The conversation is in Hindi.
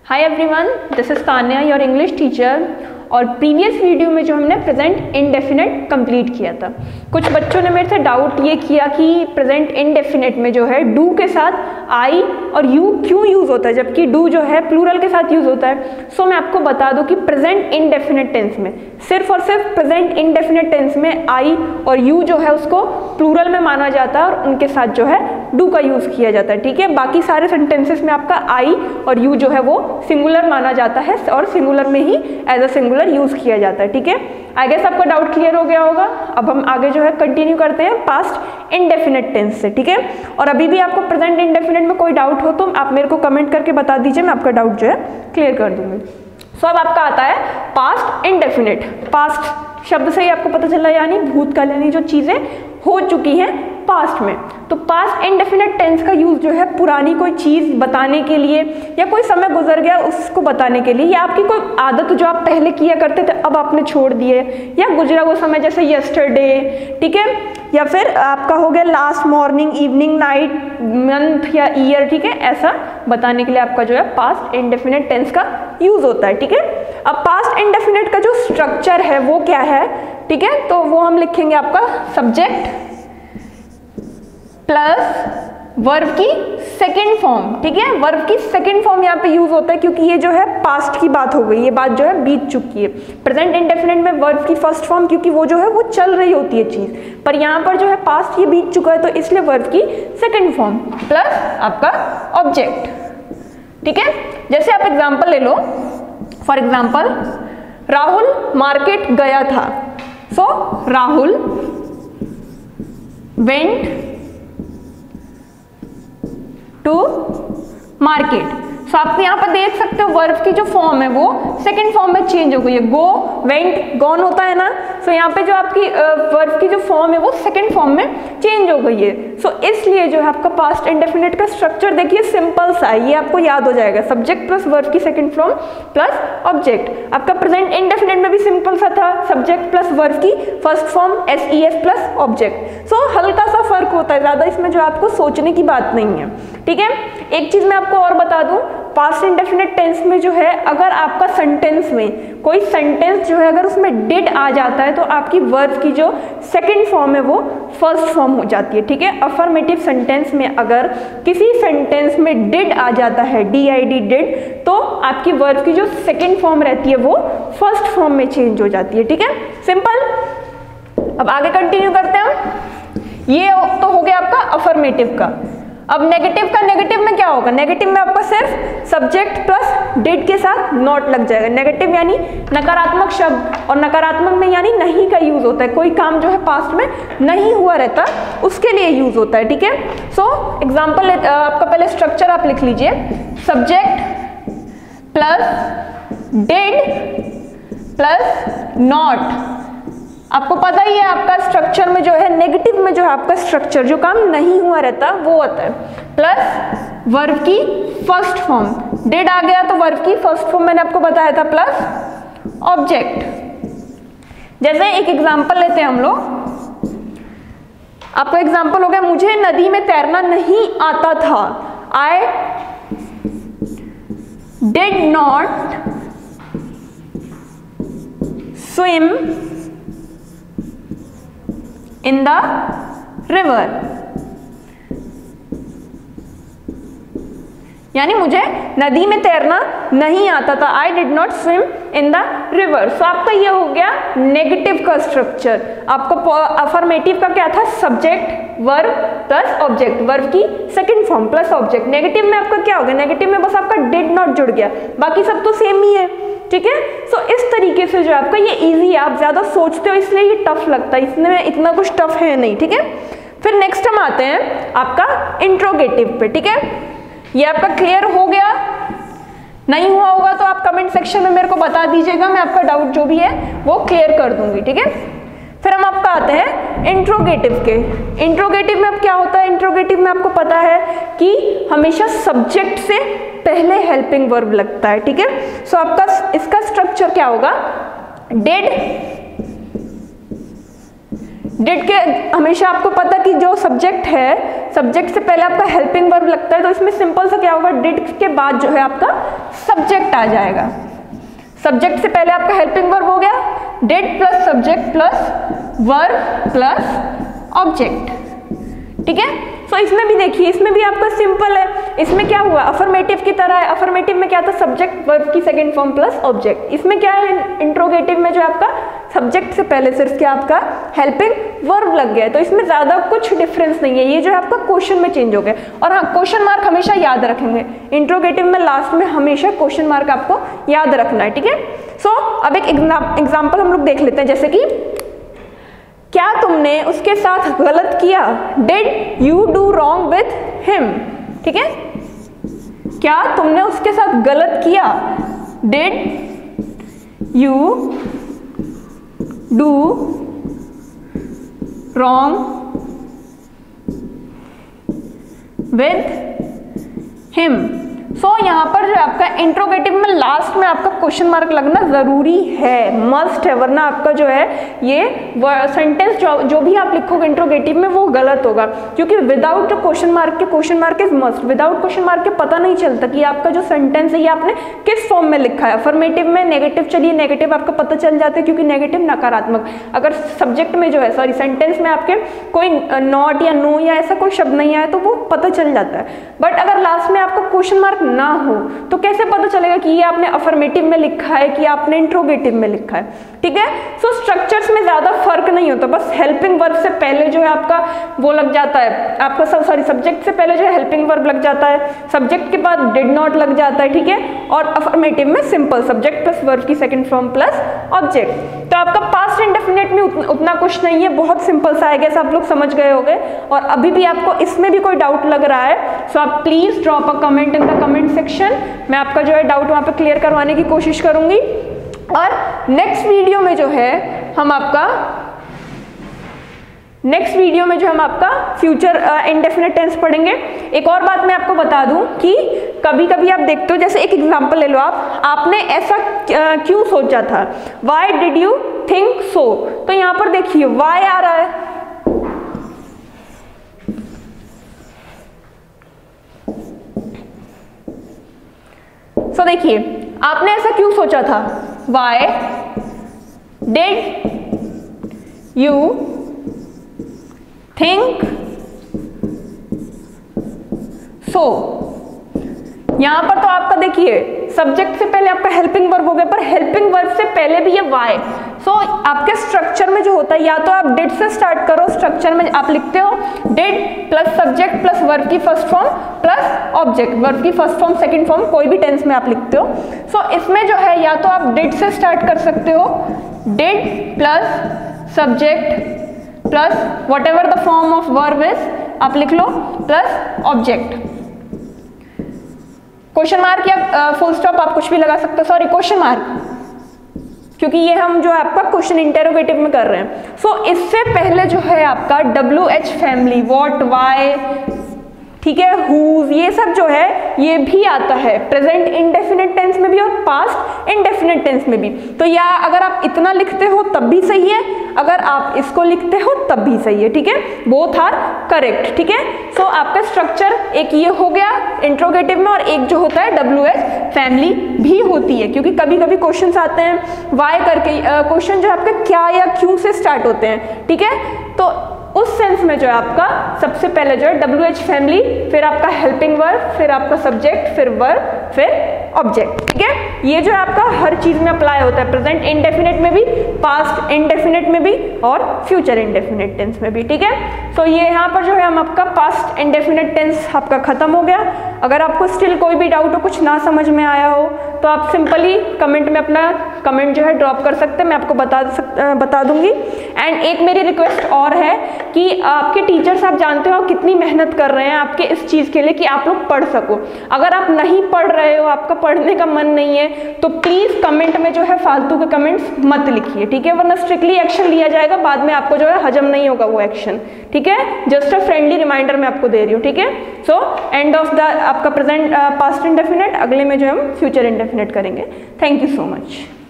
Hi everyone, this is Tanya, your English teacher. और प्रीवियस वीडियो में जो हमने प्रेजेंट इंडेफिनिट कंप्लीट किया था, कुछ बच्चों ने मेरे से डाउट ये किया कि प्रेजेंट इंडेफिनिट में जो है डू के साथ आई और यू क्यों यूज़ होता है, जबकि डू जो है प्लूरल के साथ यूज़ होता है। सो मैं आपको बता दूं कि प्रेजेंट इंडेफिनिट टेंस में सिर्फ और सिर्फ प्रेजेंट इंडेफिनिट टेंस में आई और यू जो है उसको प्लूरल में माना जाता है और उनके साथ जो है डू का यूज़ किया जाता है। ठीक है, बाकी सारे सेंटेंसेस में आपका आई और यू जो है वो सिंगुलर माना जाता है और सिंगुलर में ही एज अ सिंगुलर यूज किया जाता है। ठीक है, आई गेस आपका डाउट क्लियर हो गया होगा। अब हम आगे जो है कंटिन्यू करते हैं पास्ट इंडेफिनिट टेंस से। ठीक है, और अभी भी आपको प्रेजेंट इंडेफिनिट में कोई डाउट हो तो आप मेरे को कमेंट करके बता दीजिए, मैं आपका डाउट जो है क्लियर कर दूंगी। सो अब आपका आता है पास्ट इंडेफिनिट। पास्ट शब्द से ही आपको पता चला, यानी भूतकाल, यानी जो चीजें हो चुकी हैं पास्ट में। तो पास्ट इंडेफिनिट टेंस का यूज जो है पुरानी कोई चीज बताने के लिए या कोई समय गुजर गया उसको बताने के लिए, या आपकी कोई आदत जो आप पहले किया करते थे अब आपने छोड़ दिए, या गुजरा वो समय जैसे यस्टरडे, ठीक है, या फिर आपका हो गया last morning, evening, night, month या ईयर। ठीक है, ऐसा बताने के लिए आपका जो है पास्ट इंडेफिनिट टेंस का यूज होता है। ठीक है, अब पास्ट इंडेफिनिट का जो स्ट्रक्चर है वो क्या है, ठीक है, तो वो हम लिखेंगे आपका सब्जेक्ट प्लस वर्ब की सेकेंड फॉर्म। ठीक है, वर्ब की सेकेंड फॉर्म यहाँ पे यूज होता है क्योंकि ये जो है पास्ट की बात हो गई, ये बात जो है बीत चुकी है। प्रेजेंट इंडेफिनिट में वर्ब की फर्स्ट फॉर्म, क्योंकि वो जो है वो चल रही होती है चीज, पर यहाँ पर जो है पास्ट ये बीत चुका है तो इसलिए वर्ब की सेकेंड फॉर्म प्लस आपका ऑब्जेक्ट। ठीक है, जैसे आप एग्जाम्पल ले लो, फॉर एग्जाम्पल राहुल मार्केट गया था। So Rahul went to market. So आप यहाँ पर देख सकते हो वर्ब की जो फॉर्म है वो सेकंड फॉर्म में चेंज हो गई है। गो, वेंट, गॉन होता है ना, सो यहाँ पे जो आपकी वर्ब की जो फॉर्म है वो सेकंड फॉर्म में चेंज हो गई है। सो इसलिए जो है आपका पास्ट इंडेफिनिट का स्ट्रक्चर देखिए सिंपल सा है, ये आपको याद हो जाएगा, सब्जेक्ट प्लस वर्ब की सेकंड फॉर्म प्लस ऑब्जेक्ट। आपका प्रेजेंट इंडेफिनिट में भी सिंपल सा था, सब्जेक्ट प्लस वर्ब की first form SES plus object. So हल्का सा फर्क होता है, ज्यादा इसमें जो आपको सोचने की बात नहीं है। ठीक है, एक चीज मैं आपको और बता दूं, पास्ट इंडेफिनिट टेंस में जो है अगर आपका सेंटेंस में कोई सेंटेंस जो है अगर उसमें डिड आ जाता है तो आपकी वर्ब की जो सेकंड फॉर्म है वो फर्स्ट फॉर्म हो जाती है। ठीक है, अफर्मेटिव सेंटेंस में अगर किसी सेंटेंस में डिड आ जाता है, DID डिड, तो आपकी वर्ब की जो सेकंड फॉर्म रहती है वो फर्स्ट फॉर्म में चेंज हो जाती है। ठीक है, सिंपल। अब आगे कंटिन्यू करते हैं। ये तो हो गया आपका अफर्मेटिव का। अब नेगेटिव का, नेगेटिव में क्या होगा, नेगेटिव में आपका सिर्फ सब्जेक्ट प्लस डिड के साथ नॉट लग जाएगा। नेगेटिव यानी नकारात्मक शब्द, और नकारात्मक में यानी नहीं का यूज होता है, कोई काम जो है पास्ट में नहीं हुआ रहता उसके लिए यूज होता है। ठीक है, सो एग्जाम्पल आपका पहले स्ट्रक्चर आप लिख लीजिए, subject plus did plus not. आपको पता ही है आपका स्ट्रक्चर में जो है नेगेटिव में जो है आपका स्ट्रक्चर जो काम नहीं हुआ रहता वो होता है, प्लस वर्ब की फर्स्ट फॉर्म, डिड आ गया तो वर्ब की फर्स्ट फॉर्म मैंने आपको बताया था, प्लस ऑब्जेक्ट। जैसे एक एग्जांपल लेते हैं हम लोग, आपका एग्जांपल हो गया, मुझे नदी में तैरना नहीं आता था, I did not swim in the river। यानी मुझे नदी में तैरना नहीं आता था, I did not swim in the river. So आपका ये हो गया नेगेटिव का स्ट्रक्चर। आपको अफर्मेटिव का क्या था, subject verb plus object, verb की second form plus object. Negative में आपका क्या हो गया, नेगेटिव में बस आपका डिड नॉट जुड़ गया, बाकी सब तो सेम ही है। ठीक है, सो इस तरीके से जो आपका ये इजी है, आप ज्यादा सोचते हो इसलिए ये टफ लगता है, इसमें इतना कुछ टफ है नहीं। ठीक है, फिर नेक्स्ट हम आते हैं आपका इंट्रोगेटिव पे। ठीक है, ये आपका क्लियर हो गया, नहीं हुआ होगा तो आप कमेंट सेक्शन में मेरे को बता दीजिएगा, मैं आपका डाउट जो भी है वो क्लियर कर दूंगी। ठीक है, फिर हम आपका आते हैं इंट्रोगेटिव के। इंट्रोगेटिव में अब क्या होता है, इंट्रोगेटिव में आपको पता है कि हमेशा सब्जेक्ट से पहले हेल्पिंग वर्ब लगता है। ठीक है, सो आपका इसका स्ट्रक्चर क्या होगा, डिड डिड के हमेशा आपको पता कि जो सब्जेक्ट है, सब्जेक्ट से पहले आपका हेल्पिंग वर्ब लगता है, तो इसमें सिंपल सा क्या होगा, डिड के बाद जो है आपका सब्जेक्ट आ जाएगा। सब्जेक्ट से पहले आपका हेल्पिंग वर्ब हो गया, did plus subject plus verb plus object, ठीक है। सो इसमें भी देखिए, इसमें भी आपका सिंपल है, इसमें क्या हुआ, अफर्मेटिव की तरह है। अफर्मेटिव में क्या था, सब्जेक्ट वर्ब की सेकंड फॉर्म प्लस ऑब्जेक्ट। इसमें क्या है, इंट्रोगेटिव में जो आपका सब्जेक्ट से पहले सिर्फ क्या आपका हेल्पिंग वर्ब लग गया है, तो इसमें ज्यादा कुछ डिफरेंस नहीं है। ये जो है आपका क्वेश्चन में चेंज हो गया। और हाँ, क्वेश्चन मार्क हमेशा याद रखेंगे, इंट्रोगेटिव में लास्ट में हमेशा क्वेश्चन मार्क आपको याद रखना है, ठीक है। सो अब एक एग्जाम्पल हम लोग देख लेते हैं, जैसे कि क्या तुमने उसके साथ गलत किया, did you do wrong with him, ठीक है। क्या तुमने उसके साथ गलत किया, did you do wrong with him. So यहाँ पर जो आपका इंट्रोगेटिव में लास्ट में आपका क्वेश्चन मार्क लगना जरूरी है, मस्ट है, वरना आपका जो है ये सेंटेंस जो भी आप लिखोगे इंट्रोगेटिव में वो गलत होगा, क्योंकि विदाउट क्वेश्चन मार्क के, question mark is must, without question mark के पता नहीं चलता कि आपका जो सेंटेंस है ये आपने किस फॉर्म में लिखा है। अफर्मेटिव में नेगेटिव, चलिए नेगेटिव आपका पता चल जाता है क्योंकि नेगेटिव नकारात्मक। अगर सब्जेक्ट में जो है, सॉरी सेंटेंस में आपके कोई नॉट या नो या ऐसा कोई शब्द नहीं आया तो वो पता चल जाता है। बट अगर लास्ट में आपका क्वेश्चन मार्क ना हो तो कैसे पता चलेगा कि ये आपने अफर्मेटिव में लिखा है कि आपने इंट्रोगेटिव में लिखा है, ठीक है। सो स्ट्रक्चर्स में ज्यादा फर्क नहीं होता, बस हेल्पिंग वर्ब से पहले जो है आपका वो लग जाता है, आपका सॉरी सब्जेक्ट से पहले जो है हेल्पिंग वर्ब लग जाता है, सब्जेक्ट के बाद डिड नॉट लग जाता है, ठीक है। और अफर्मेटिव में सिंपल सब्जेक्ट प्लस वर्ब की सेकंड फॉर्म प्लस ऑब्जेक्ट। तो आपका पास्ट इंडेफिनिट में उतना कुछ नहीं है, बहुत सिंपल सा है, जैसे आप लोग समझ गए होंगे। और अभी भी आपको इसमें भी कोई डाउट लग रहा है सो आप please drop a comment in the comment section, मैं आपका जो है डाउट वहां पे क्लियर करवाने की कोशिश करूंगी। और नेक्स्ट वीडियो में जो है हम आपका फ्यूचर इंडेफिनिट टेंस पढ़ेंगे। एक और बात मैं आपको बता दूं कि कभी कभी आप देखते हो, जैसे एक एग्जांपल ले लो आपने ऐसा क्यों सोचा था, why did you think so, तो यहां पर देखिए व्हाई आ रहा है, सो देखिए आपने ऐसा क्यों सोचा था, why did you think so. यहां पर तो आपका देखिए सब्जेक्ट से पहले आपका हेल्पिंग वर्ब हो गया, पर हेल्पिंग वर्ब से पहले भी ये वाई। सो आपके स्ट्रक्चर में जो होता है, या तो आप डिड से स्टार्ट करो, स्ट्रक्चर में आप लिखते हो did plus subject plus verb की first form plus object, verb की फर्स्ट फॉर्म सेकंड फॉर्म कोई भी टेंस में आप लिखते हो। सो इसमें जो है या तो आप डिड से स्टार्ट कर सकते हो, did plus subject plus whatever the form of verb is आप लिख लो प्लस ऑब्जेक्ट, क्वेश्चन मार्क या फुल स्टॉप आप कुछ भी लगा सकते हो, सॉरी क्वेश्चन मार्क, क्योंकि ये हम जो आपका क्वेश्चन इंटेरोगेटिव में कर रहे हैं। सो इससे पहले जो है आपका WH फैमिली, व्हाट, व्हाई, ठीक है, हुज, ये सब जो है ये भी आता है प्रेजेंट इंडेफिनिट टेंस में भी और पास्ट इंडेफिनिट टेंस में भी। तो या अगर आप इतना लिखते हो तब भी सही है, अगर आप इसको लिखते हो तब भी सही है, ठीक है, बोथ आर करेक्ट, ठीक है। सो आपका स्ट्रक्चर एक ये हो गया इंट्रोगेटिव में, और एक जो होता है WH फैमिली भी होती है, क्योंकि कभी कभी क्वेश्चन आते हैं वाई करके, क्वेश्चन जो आपके क्या या क्यों से स्टार्ट होते हैं, ठीक है। तो उस सेंस में जो है आपका सबसे पहले जो है WH फैमिली, फिर आपका हेल्पिंग वर्ब, फिर आपका सब्जेक्ट, फिर वर्ब, फिर ऑब्जेक्ट, ठीक है। ये जो है आपका हर चीज में अप्लाई होता है, प्रेजेंट इंडेफिनिट में भी, पास्ट इंडेफिनिट में भी और फ्यूचर इंडेफिनिट टेंस में भी, ठीक है। तो ये यहाँ पर जो है हम आपका पास्ट इंडेफिनिट टेंस आपका खत्म हो गया। अगर आपको स्टिल कोई भी डाउट हो, कुछ ना समझ में आया हो, तो आप सिंपली कमेंट में अपना कमेंट जो है ड्रॉप कर सकते हैं, मैं आपको बता दूंगी। एंड एक मेरी रिक्वेस्ट और है कि आपके टीचर्स, आप जानते हो कितनी मेहनत कर रहे हैं आपके इस चीज़ के लिए कि आप लोग पढ़ सको। अगर आप नहीं पढ़ रहे हो, आपका पढ़ने का मन नहीं है, तो प्लीज़ कमेंट में जो है फालतू के कमेंट्स मत लिखिए, ठीक है, वरना स्ट्रिक्टली एक्शन लिया जाएगा, बाद में आपको जो है हजम नहीं होगा वो एक्शन, ठीक है। जस्ट अ फ्रेंडली रिमाइंडर मैं आपको दे रही हूँ, ठीक है। सो एंड ऑफ द आपका प्रेजेंट पास्ट इंडेफिनिट, अगले में जो हम फ्यूचर इंडेफिनिट करेंगे। Thank you so much.